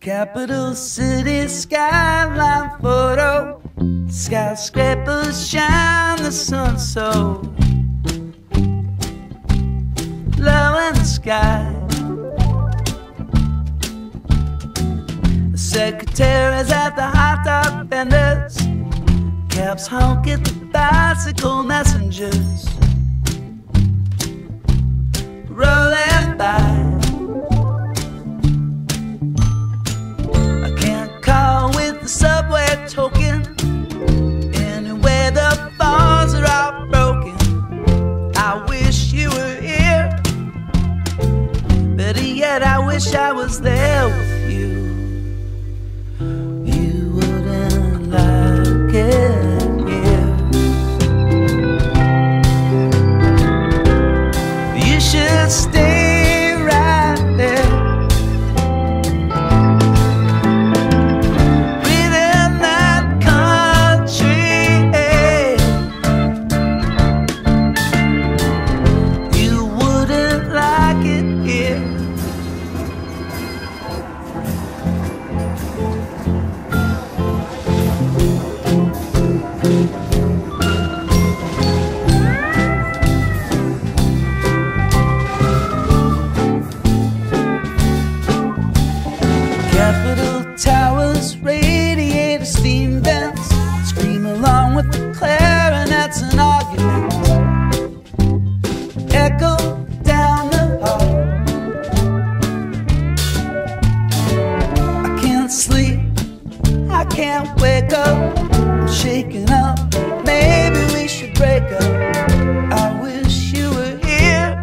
Capital city skyline photo. Skyscrapers shine the sun so low in the sky. The secretaries at the hotdog vendors, cabs honk at the bicycle messengers rolling by. Subway token, anyway the phones are all broken. I wish you were here, better yet I wish I was there with you. You wouldn't like it here. You should stay right there. Capitol towers, radiator, steam vents, scream along with the clarinets and arguments echo down the hall. I can't sleep, I can't wake up, I'm shaking up, maybe we should break up. I wish you were here,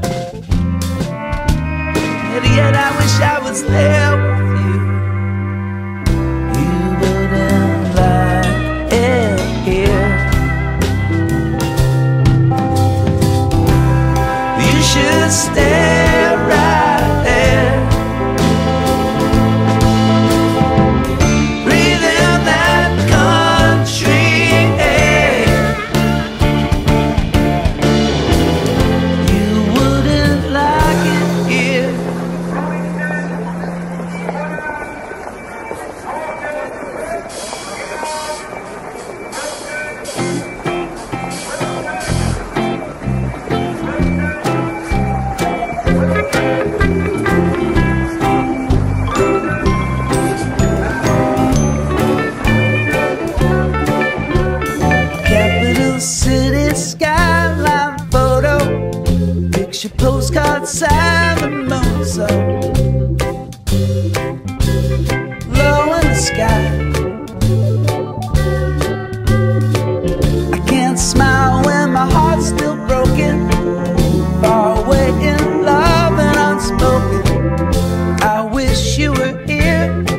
and yet I wish I was there with you. Stay right there, breathe in that country air. You wouldn't like it here. City skyline photo, picture postcard, sign the moon so low in the sky. I can't smile when my heart's still broken, far away in love and unspoken. I wish you were here,